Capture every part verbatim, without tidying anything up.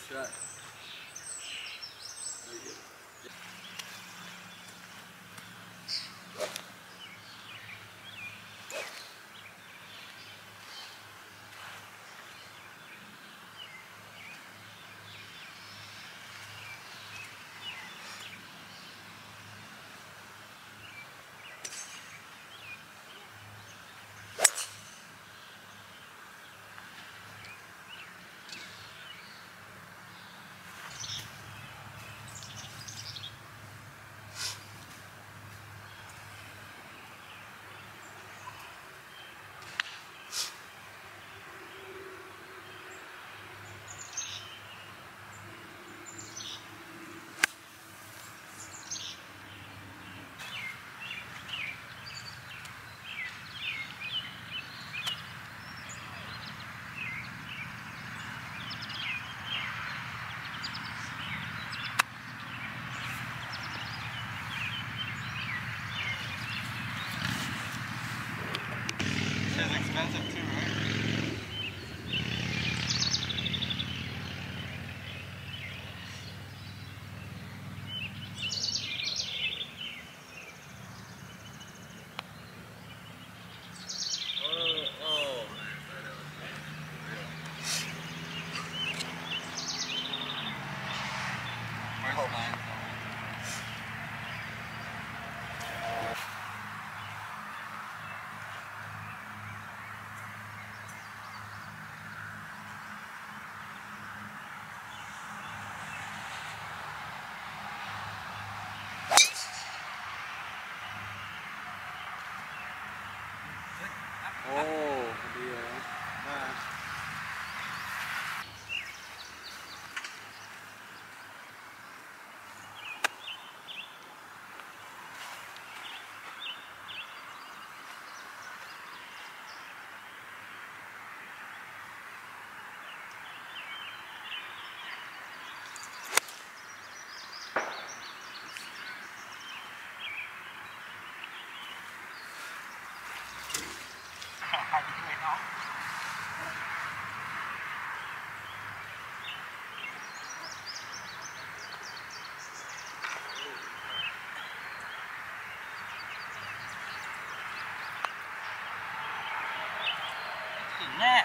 shot. Very good. It's expensive too, right? Oh, oh, man. First line. Oh, dear. Nah. Net.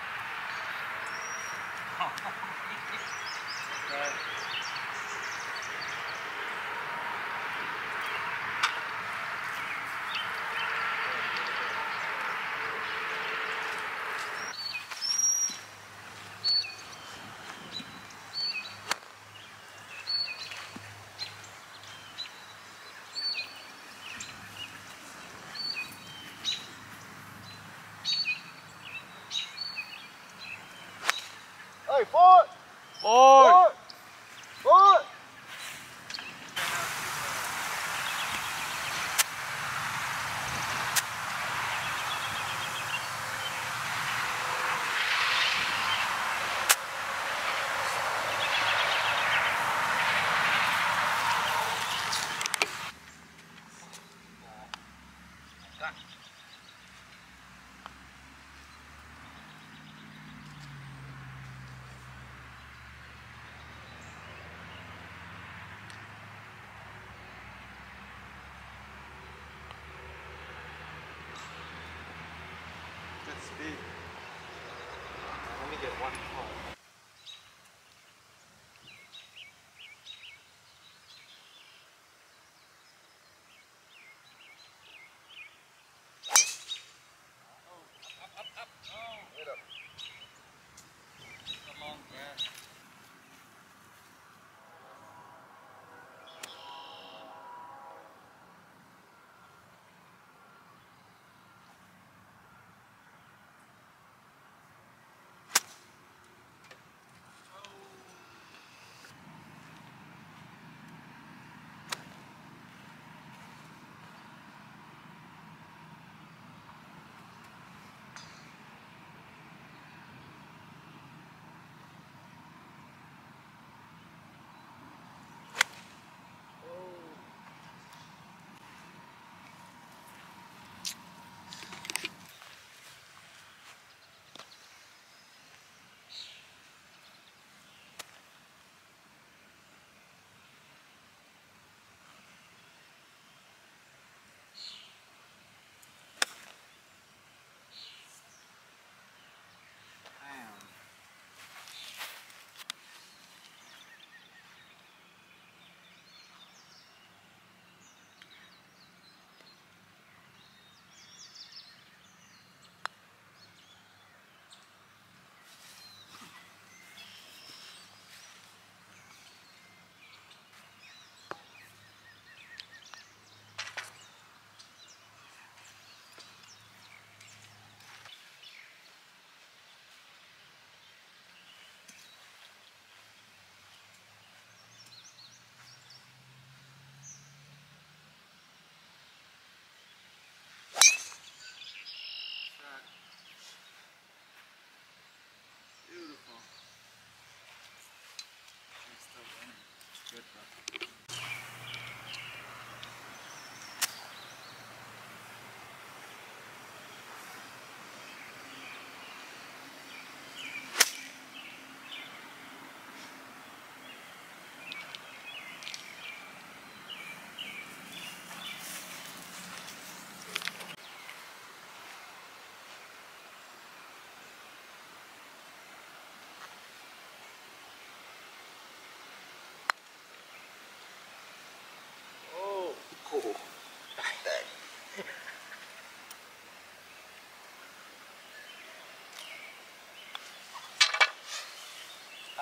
Hey, forward! Forward! Forward! Good speed. Let me get one more.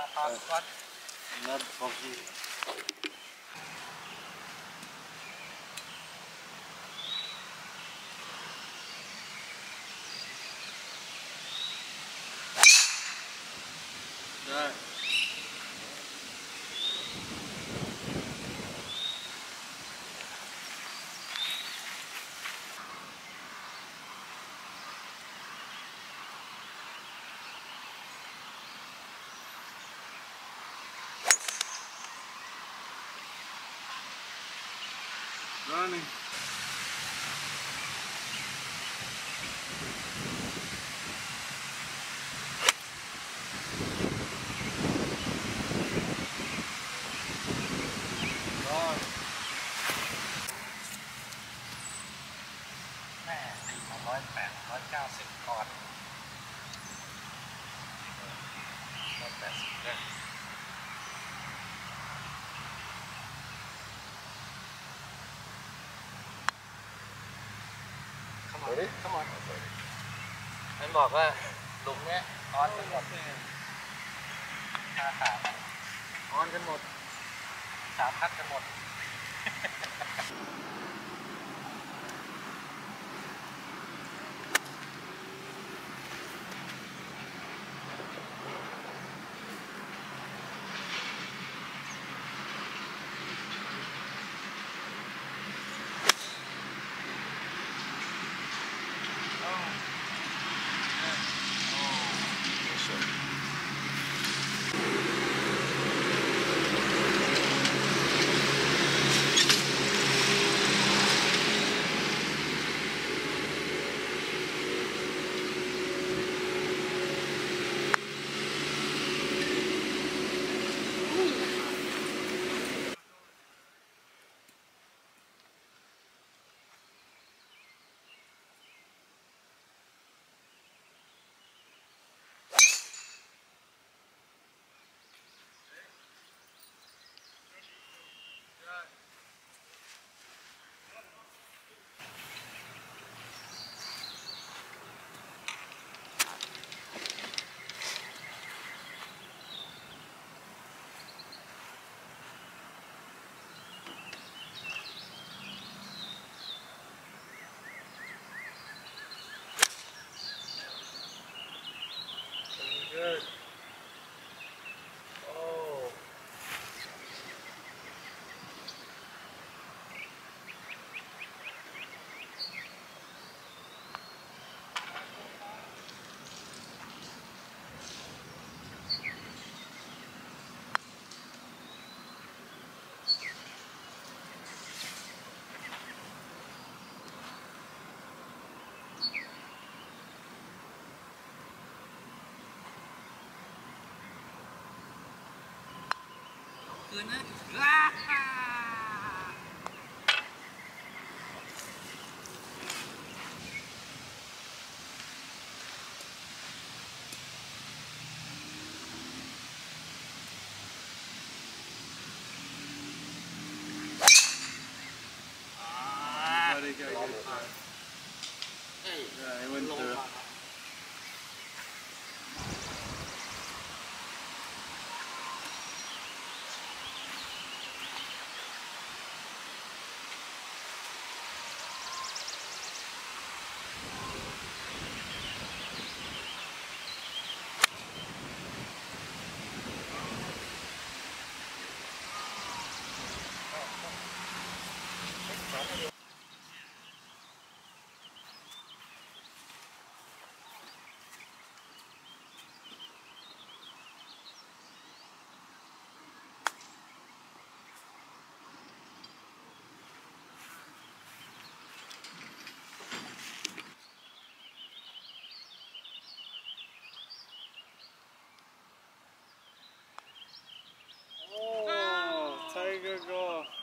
ถอดก่อนนัดของพี่ได้ Running. Run. แม่สี่ร้อยแปดร้อยเก้าสิบก่อนร้อยแปดสิบเนี่ยขมอนขมอนมันบอกว่าหลุมเนี้ยออนกันหมดชาขาออนกันหมดสามพัดกันหมดGood. Oh. Good, huh? Buddy got good time. Yeah, he went through. Oh, tiger go.